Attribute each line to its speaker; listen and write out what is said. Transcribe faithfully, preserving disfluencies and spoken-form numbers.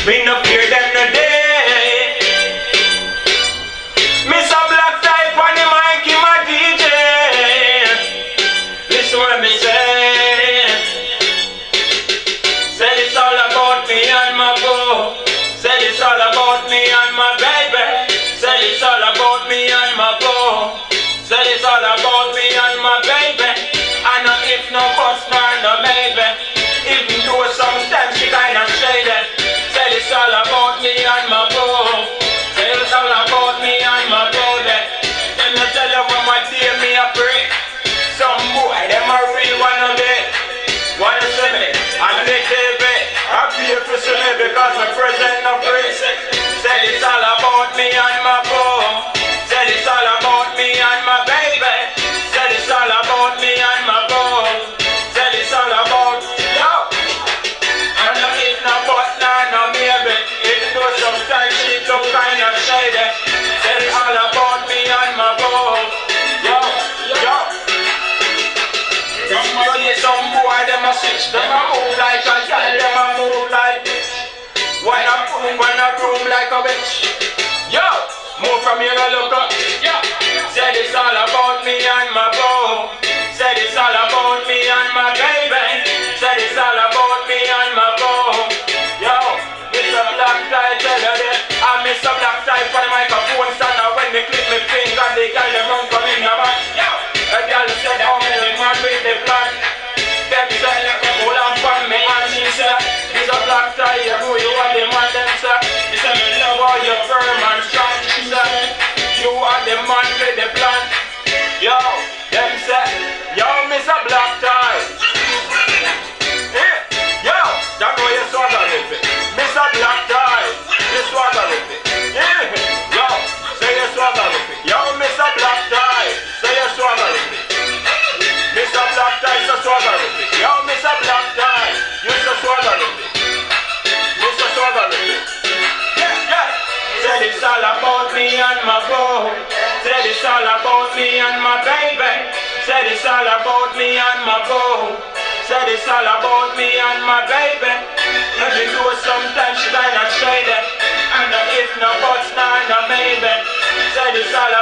Speaker 1: Me no fear them no day. Miss a black type on the mic, him a D J. Listen what me say. Say it's all about me and my boo. Say it's all about me and my baby. Say it's all about me and my boo. Say it's all about me and my baby. I know if no buts nor no maybe. Even though sometimes she kinda shaded. Say it's all about me and my boo. Say it's all about me and my baby. Let me tell you from my day me a pray. Some boy them a real wanna be. Wanna see me on the T V. I pay for see me because my present no free. Say it's all about me and my boo. Say it's all about me and my baby. Say it's all about me and my boo. Say it's all about yo. I know it's no but nah, no maybe. Even though sometimes she look kinda shady. Say it's all about me and my boo. Yo, yo. You need some boy them a switch. Them a move like a girl. Them a move like bitch. When I boom, when I room like a bitch. Yo, move from here and look up. Yo, said it's all about me and my boo. Said it's all about me and my baby. Said it's all about me and my boo. Yo, Mister Black Tie tell you that I miss a black tie for the microphone stand. When they click me finger, they girl them run come in the back. Yo, a girl said how many man with the plan. Them say like a pull up on me and she said it's a black tie, you know you are the man them say. He said me love how you firm and strong. She said you are the man with the plan. Yo, them say yo miss a black tie. Yeah, yo, that know you swagger with it. Miss a black tie, you swagger with it. Yeah, yo, say you swagger with it. Yo miss a black tie, say you swagger with it. Miss a black tie, so swagger with it. Yo miss a black tie, you so swagger with it. Miss a swagger with it. Yeah, yeah. Said it's all about me and my boo. Said it's all about me and my baby. Said it's all about me and my boo. Said it's all about me and my baby. Even though sometimes she kinda shady. And if no buts, nah, no maybe. Said it's all